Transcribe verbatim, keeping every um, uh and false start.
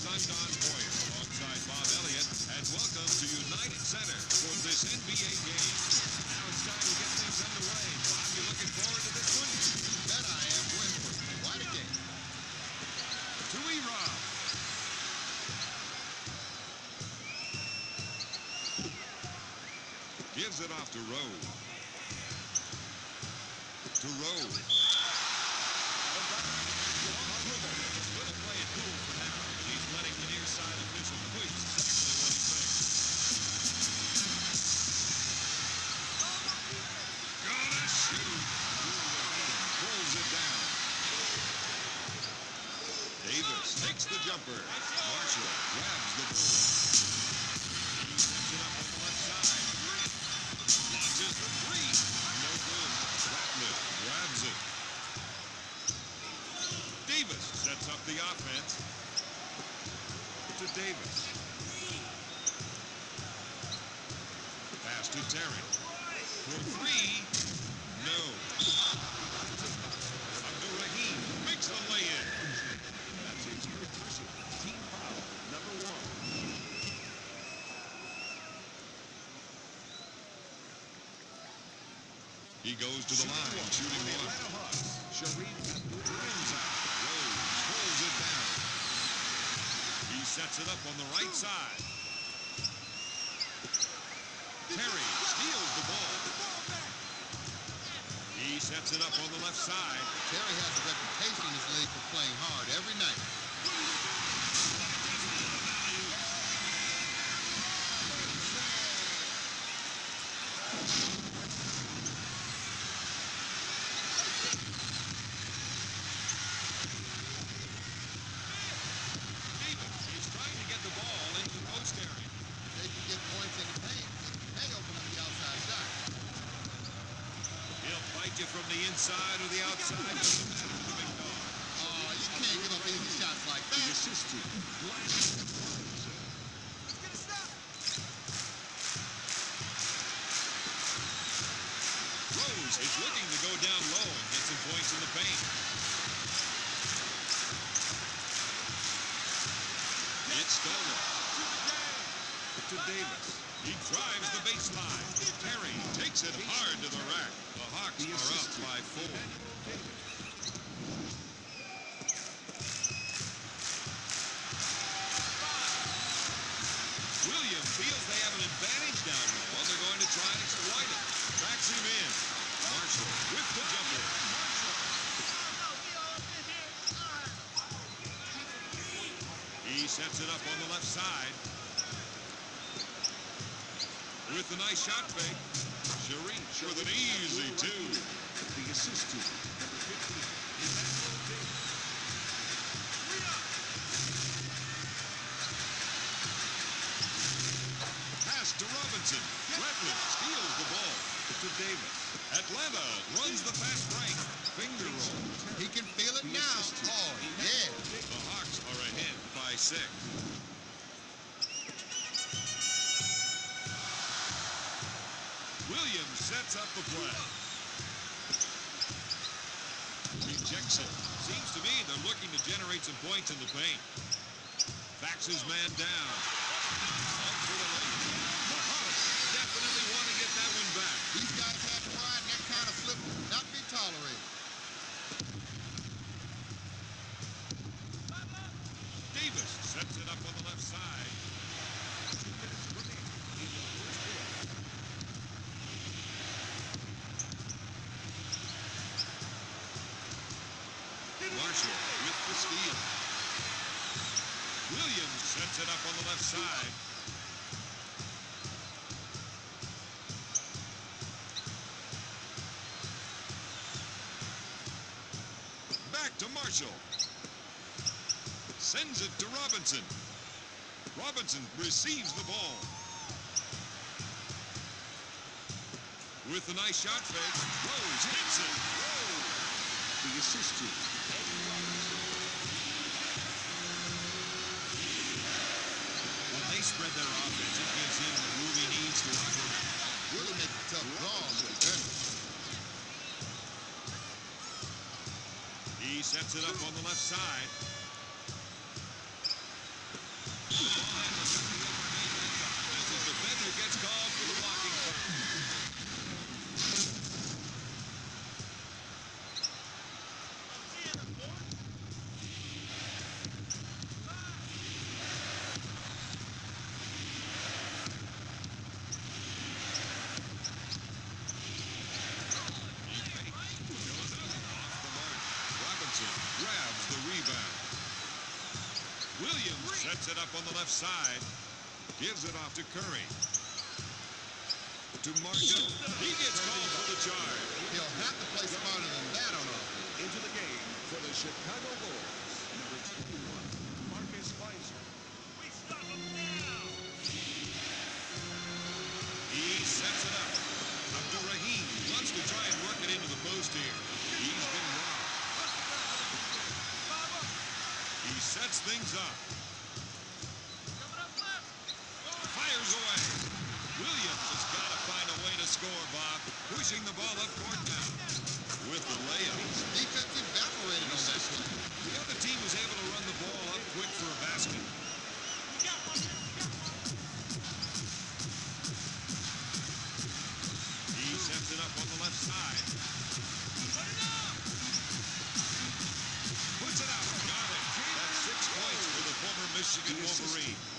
I'm Don Boyer, alongside Bob Elliott, and welcome to United Center for this N B A game. Now it's time to get things underway. Bob, you looking forward to this one? Bet I am. Winford. What a game. To E-Rob. Gives it off to Rose. To Rose. Takes the jumper. Marshall grabs the ball. He sets it up on the left side. Launches the three. No good. Ratliff grabs it. Davis sets up the offense. To Davis. Pass to Terry. For three. No. Up to Raheem. Makes the lay-in. Team foul number one. He goes to the line, shooting one. Sharif rims out. Rose pulls it down. He sets it up on the right side. Terry steals the ball. He sets it up on the left side. Terry has a reputation in this league for playing hard every night. From the inside or the outside, doesn't matter to the big dog. Oh, you can't give up easy shots like that. The assistant. Rose is looking to go down low and get some points in the paint. It's stolen. To Davis. He drives the baseline. Terry takes it hard to the rack. The Hawks are up by four. Williams feels they have an advantage down low. They're going to try and exploit it. Tracks him in. Marshall with the jumper. He sets it up on the left side. With a nice shot fake. Sharif with an easy two. The assistant. Pass to Robinson. Ratliff steals the ball. To Davis. Atlanta runs the fast break. Finger roll. He can feel it now. Oh, yeah. The Hawks are ahead by six. Williams sets up the play. Rejects it. Seems to me they're looking to generate some points in the paint. Backs his man down. Up for the lane. The Hawks definitely want to get that one back. These guys have to ride, and that kind of slip will not be tolerated. Davis sets it up on the left side. Marshall with the steal. Williams sets it up on the left side. Back to Marshall. Sends it to Robinson. Robinson receives the ball. With a nice shot fake, Rose hits it. Rose, the assistant. When they spread their offense, it gives him the move he needs to operate. Really make a tough draw on the defender. He sets it up on the left side. Robinson grabs the rebound. Williams sets it up on the left side. Gives it off to Curry. To Marshall. He gets called for the charge. He'll have to play smarter than that on offense. Into the game for the Chicago Bulls, number twenty-one, Marcus Weiser. We stop him now. He sets it up. Abdurrahim wants to try and work it into the post here. He's been robbed. He sets things up. Fires away. Williams has got to find a way to score, Bob. Pushing the ball up court now. With the layup. Defense evaporated on that play. The other team was able to run the ball up quick for a basket. He sets it up on the left side. Puts it out. Got it. That's six points for the former Michigan Wolverine.